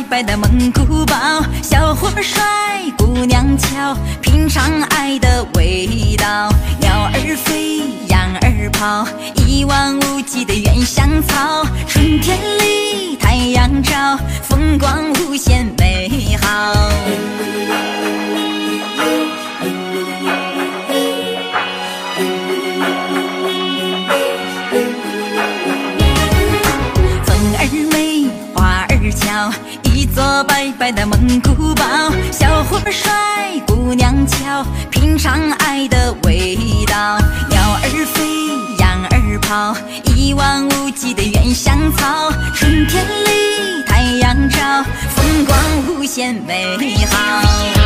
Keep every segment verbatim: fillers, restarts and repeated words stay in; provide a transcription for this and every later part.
白的蒙古包，小伙帅，姑娘俏，品尝爱的味道。鸟儿飞，羊儿跑，一望无际的原香草。春天里太阳照，风光无限美好。一座白白的蒙古包，小伙帅，姑娘俏，品尝爱的味道。鸟儿飞，羊儿跑，一望无际的原香草。春天里太阳照，风光无限美好。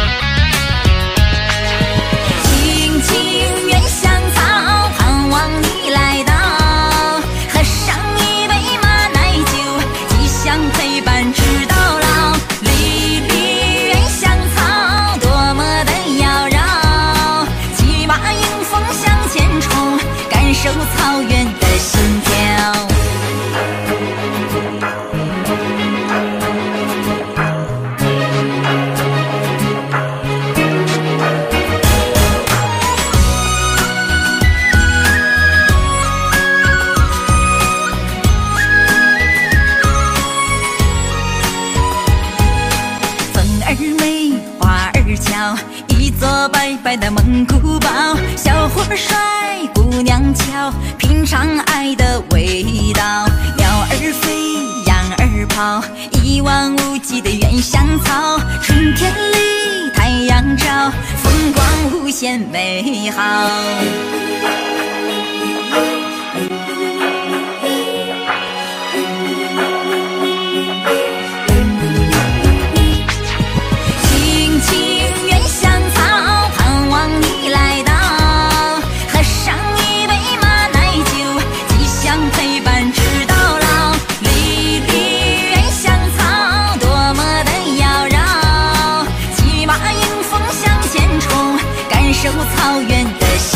青青原香草，盼望你来到，喝上一杯马奶酒，吉祥陪伴直到老。粒粒原香草，多么的妖娆，骑马迎风向前冲，感受草原的心跳。一座白白的蒙古包，小伙帅，姑娘俏，品尝爱的味道。鸟儿飞，羊儿跑，一望无际的原香草。春天里太阳照，风光无限美好。感受草原的